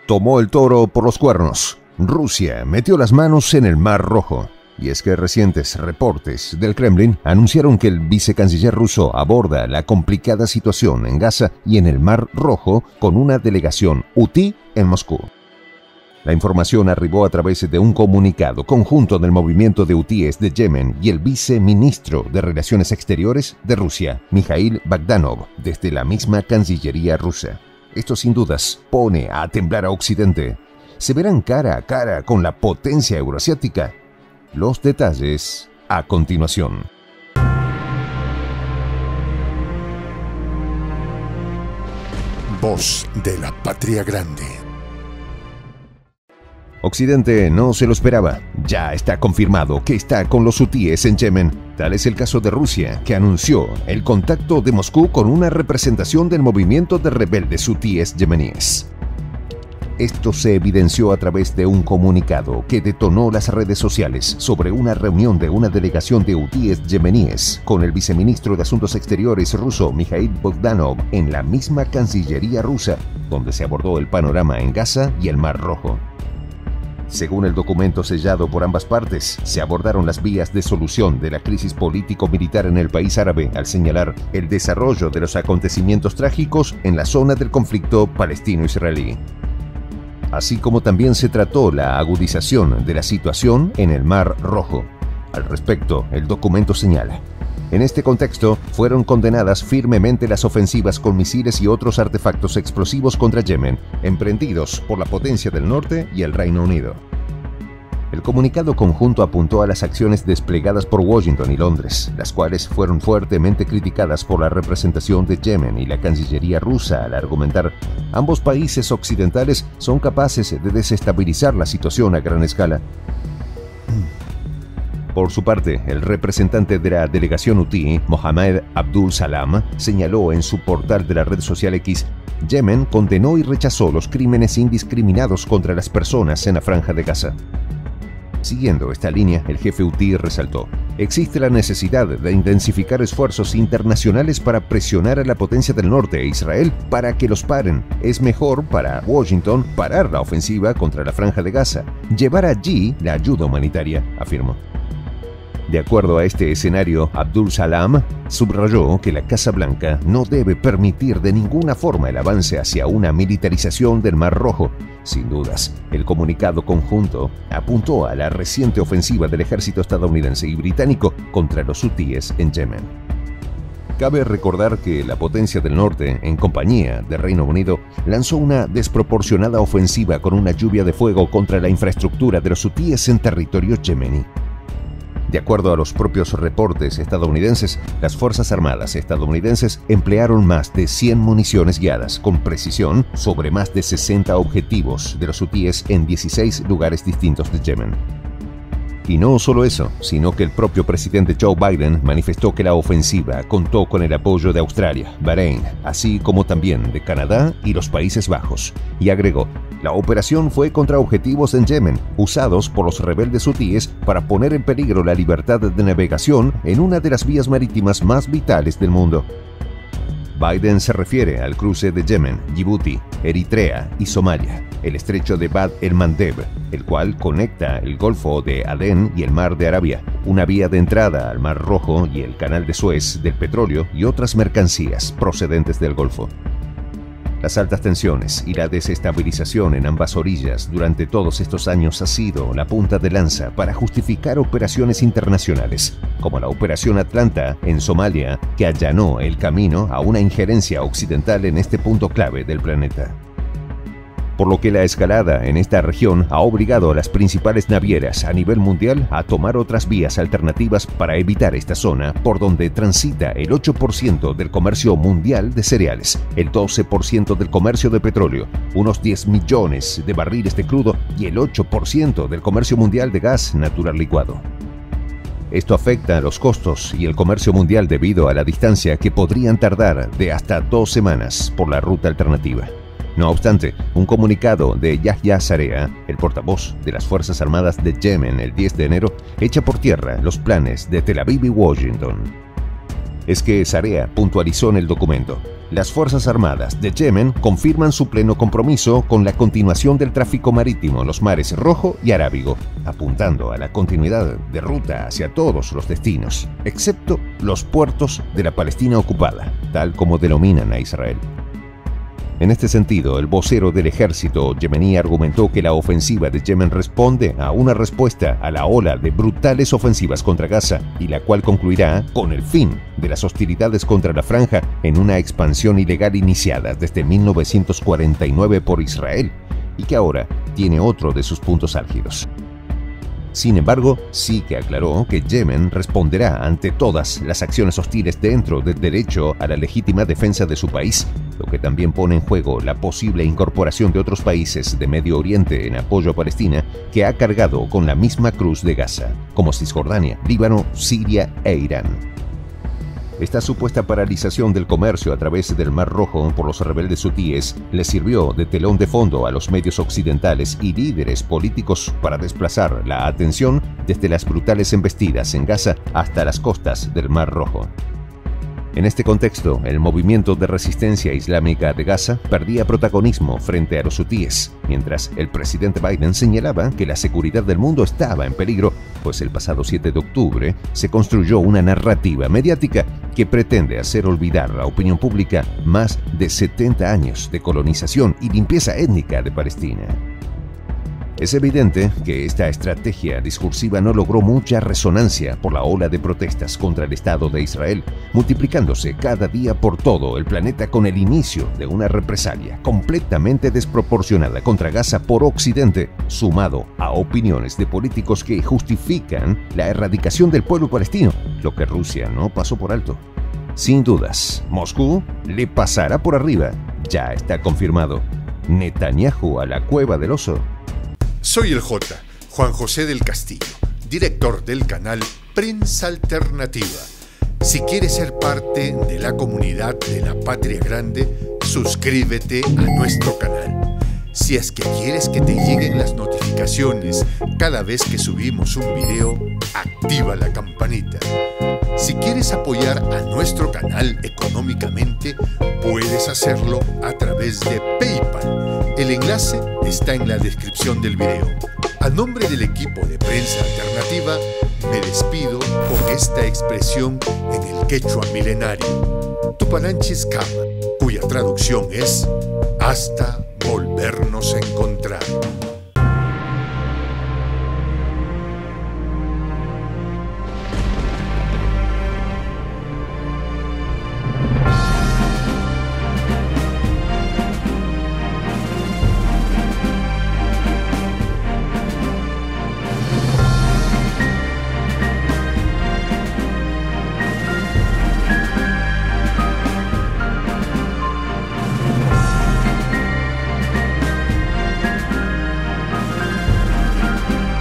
tomó el toro por los cuernos. Rusia metió las manos en el Mar Rojo. Y es que recientes reportes del Kremlin anunciaron que el vicecanciller ruso aborda la complicada situación en Gaza y en el Mar Rojo con una delegación hutí en Moscú. La información arribó a través de un comunicado conjunto del movimiento de hutíes de Yemen y el viceministro de Relaciones Exteriores de Rusia, Mikhail Bogdanov, desde la misma Cancillería rusa. Esto sin dudas pone a temblar a Occidente. ¿Se verán cara a cara con la potencia euroasiática? Los detalles a continuación. Voz de la Patria Grande. Occidente no se lo esperaba. Ya está confirmado que está con los hutíes en Yemen. Tal es el caso de Rusia, que anunció el contacto de Moscú con una representación del movimiento de rebeldes hutíes yemeníes. Esto se evidenció a través de un comunicado que detonó las redes sociales sobre una reunión de una delegación de hutíes yemeníes con el viceministro de Asuntos Exteriores ruso Mikhail Bogdanov en la misma Cancillería rusa, donde se abordó el panorama en Gaza y el Mar Rojo. Según el documento sellado por ambas partes, se abordaron las vías de solución de la crisis político-militar en el país árabe al señalar el desarrollo de los acontecimientos trágicos en la zona del conflicto palestino-israelí. Así como también se trató la agudización de la situación en el Mar Rojo. Al respecto, el documento señala: en este contexto, fueron condenadas firmemente las ofensivas con misiles y otros artefactos explosivos contra Yemen, emprendidos por la potencia del norte y el Reino Unido. El comunicado conjunto apuntó a las acciones desplegadas por Washington y Londres, las cuales fueron fuertemente criticadas por la representación de Yemen y la Cancillería rusa al argumentar: ambos países occidentales son capaces de desestabilizar la situación a gran escala. Por su parte, el representante de la delegación hutí, Mohammed Abdul Salam, señaló en su portal de la red social X: Yemen condenó y rechazó los crímenes indiscriminados contra las personas en la Franja de Gaza. Siguiendo esta línea, el jefe hutí resaltó: existe la necesidad de intensificar esfuerzos internacionales para presionar a la potencia del norte e Israel para que los paren. Es mejor para Washington parar la ofensiva contra la Franja de Gaza, llevar allí la ayuda humanitaria, afirmó. De acuerdo a este escenario, Abdul Salam subrayó que la Casa Blanca no debe permitir de ninguna forma el avance hacia una militarización del Mar Rojo. Sin dudas, el comunicado conjunto apuntó a la reciente ofensiva del ejército estadounidense y británico contra los hutíes en Yemen. Cabe recordar que la potencia del norte, en compañía de Reino Unido, lanzó una desproporcionada ofensiva con una lluvia de fuego contra la infraestructura de los hutíes en territorio yemení. De acuerdo a los propios reportes estadounidenses, las Fuerzas Armadas estadounidenses emplearon más de 100 municiones guiadas con precisión sobre más de 60 objetivos de los hutíes en 16 lugares distintos de Yemen. Y no solo eso, sino que el propio presidente Joe Biden manifestó que la ofensiva contó con el apoyo de Australia, Bahrein, así como también de Canadá y los Países Bajos, y agregó: la operación fue contra objetivos en Yemen, usados por los rebeldes hutíes para poner en peligro la libertad de navegación en una de las vías marítimas más vitales del mundo. Biden se refiere al cruce de Yemen, Djibouti, Eritrea y Somalia, el estrecho de Bab el-Mandeb, el cual conecta el Golfo de Adén y el Mar de Arabia, una vía de entrada al Mar Rojo y el Canal de Suez del petróleo y otras mercancías procedentes del Golfo. Las altas tensiones y la desestabilización en ambas orillas durante todos estos años ha sido la punta de lanza para justificar operaciones internacionales, como la Operación Atlanta en Somalia, que allanó el camino a una injerencia occidental en este punto clave del planeta. Por lo que la escalada en esta región ha obligado a las principales navieras a nivel mundial a tomar otras vías alternativas para evitar esta zona, por donde transita el 8% del comercio mundial de cereales, el 12% del comercio de petróleo, unos 10 millones de barriles de crudo y el 8% del comercio mundial de gas natural licuado. Esto afecta a los costos y el comercio mundial debido a la distancia que podrían tardar de hasta 2 semanas por la ruta alternativa. No obstante, un comunicado de Yahya Zarea, el portavoz de las Fuerzas Armadas de Yemen el 10 de enero, echa por tierra los planes de Tel Aviv y Washington. Es que Zarea puntualizó en el documento: Las Fuerzas Armadas de Yemen confirman su pleno compromiso con la continuación del tráfico marítimo en los mares Rojo y Arábigo, apuntando a la continuidad de ruta hacia todos los destinos, excepto los puertos de la Palestina ocupada, tal como denominan a Israel. En este sentido, el vocero del ejército yemení argumentó que la ofensiva de Yemen responde a una respuesta a la ola de brutales ofensivas contra Gaza y la cual concluirá con el fin de las hostilidades contra la franja en una expansión ilegal iniciada desde 1949 por Israel y que ahora tiene otro de sus puntos álgidos. Sin embargo, sí que aclaró que Yemen responderá ante todas las acciones hostiles dentro del derecho a la legítima defensa de su país, lo que también pone en juego la posible incorporación de otros países de Medio Oriente en apoyo a Palestina que ha cargado con la misma cruz de Gaza, como Cisjordania, Líbano, Siria e Irán. Esta supuesta paralización del comercio a través del Mar Rojo por los rebeldes hutíes le sirvió de telón de fondo a los medios occidentales y líderes políticos para desplazar la atención desde las brutales embestidas en Gaza hasta las costas del Mar Rojo. En este contexto, el movimiento de resistencia islámica de Gaza perdía protagonismo frente a los hutíes, mientras el presidente Biden señalaba que la seguridad del mundo estaba en peligro, pues el pasado 7 de octubre se construyó una narrativa mediática que pretende hacer olvidar a la opinión pública más de 70 años de colonización y limpieza étnica de Palestina. Es evidente que esta estrategia discursiva no logró mucha resonancia por la ola de protestas contra el Estado de Israel, multiplicándose cada día por todo el planeta con el inicio de una represalia completamente desproporcionada contra Gaza por Occidente, sumado a opiniones de políticos que justifican la erradicación del pueblo palestino, lo que Rusia no pasó por alto. Sin dudas, Moscú le pasará por arriba, ya está confirmado. Netanyahu a la cueva del oso. Soy el J, Juan José del Castillo, director del canal Prensa Alternativa. Si quieres ser parte de la comunidad de la Patria Grande, suscríbete a nuestro canal. Si es que quieres que te lleguen las notificaciones cada vez que subimos un video, activa la campanita. Si quieres apoyar a nuestro canal económicamente, puedes hacerlo a través de PayPal. El enlace está en la descripción del video. A nombre del equipo de Prensa Alternativa, me despido con esta expresión en el quechua milenario, Tupananchis Kama, cuya traducción es hasta volvernos a encontrar.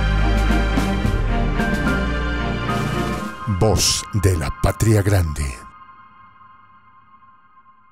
Voz de la Patria Grande.